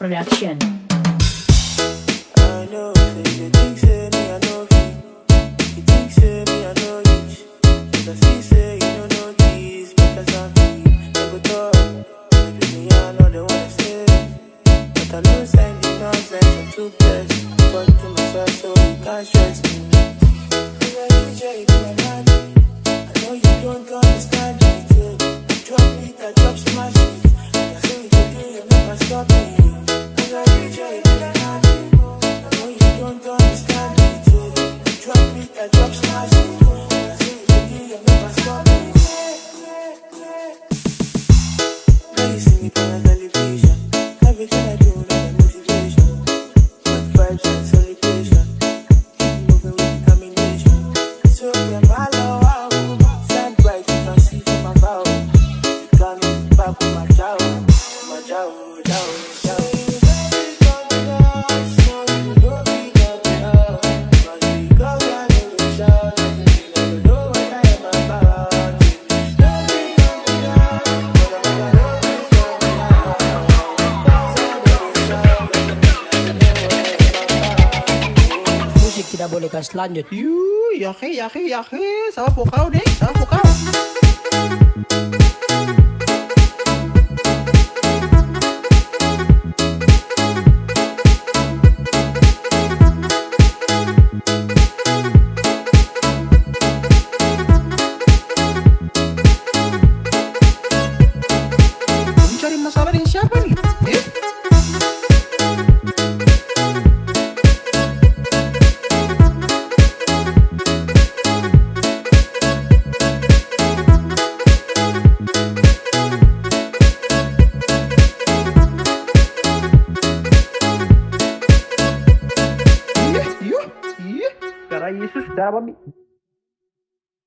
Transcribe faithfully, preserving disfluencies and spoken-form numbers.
Production. I know, say you think say me I know you. You think say me I know you. But I see say you don't know this because I'm free. I go talk, maybe me I know they wanna say, but I know sign the nonsense. I'm too blessed, but to myself so you can't stress me. Cause I D J to my man, I know you don't understand it. I drop it, I drop smash it. I say it today, you never stop me. Cause I D J to my man, don't understand it, I drop it, I drop smash it. I say it again, you never stop me. Now you see me on television. Everything I do, that's a motivation. Good vibes and celebration. Keep moving with determination. So yeah, my love, shine bright, you can see from my vow. You got me back with my jow, my jow, jow, jow. Tidak bolehkan selanjut. Yuh, yahe, yahe, yahe. Sama po kau deh, sama po kau. Mencari masalah dengan siapa nih? Eh? Darah Yesus, darah babi.